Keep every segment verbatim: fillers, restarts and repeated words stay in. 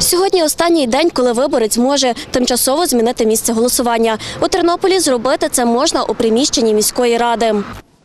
Сьогодні останній день, коли виборець може тимчасово змінити місце голосування. У Тернополі зробити це можна у приміщенні міської ради.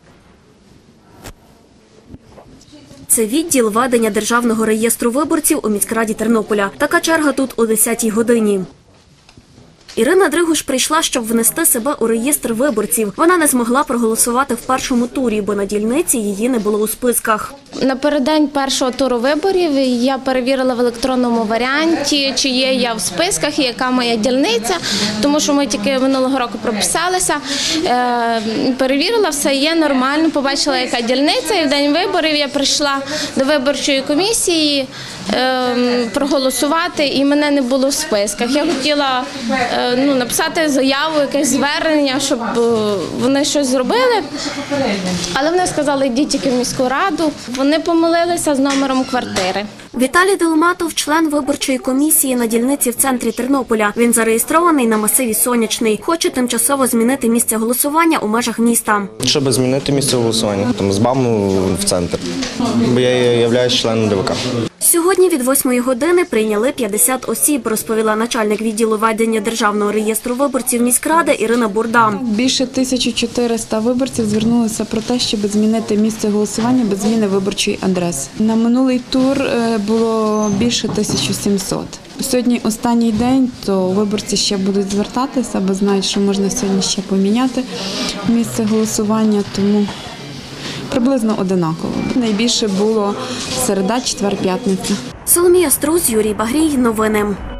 Це відділ ведення Державного реєстру виборців у міськраді Тернополя. Така черга тут о десятій годині. Ірина Дригуш прийшла, щоб внести себе у реєстр виборців. Вона не змогла проголосувати в першому турі, бо на дільниці її не було у списках. Напередодні першого туру виборів я перевірила в електронному варіанті, чи є я в списках і яка моя дільниця, тому що ми тільки минулого року прописалися. Перевірила, все є нормально, побачила, яка дільниця, і в день виборів я прийшла до виборчої комісії проголосувати, і мене не було в списках. Я хотіла ну, написати заяву, якесь звернення, щоб вони щось зробили, але вони сказали, йдіть тільки в міську раду. Вони помилилися з номером квартири. Віталій Долматов – член виборчої комісії на дільниці в центрі Тернополя. Він зареєстрований на масиві Сонячний. Хоче тимчасово змінити місце голосування у межах міста. Щоб змінити місце голосування, там з Баму в центр, бо я являюсь членом ДВК. Сьогодні від восьмої години прийняли п'ятдесят осіб, розповіла начальник відділу ведення Державного реєстру виборців міськради Ірина Бурда. Більше тисячі чотириста виборців звернулися про те, щоб змінити місце голосування без зміни виборчої адреси. На минулий тур було більше тисячі сімсот. Сьогодні останній день, то виборці ще будуть звертатися, бо знають, що можна сьогодні ще поміняти місце голосування, тому приблизно одинаково. Найбільше було середа, четвер, п'ятниця. Соломія Струс, Юрій Багрій. Новини.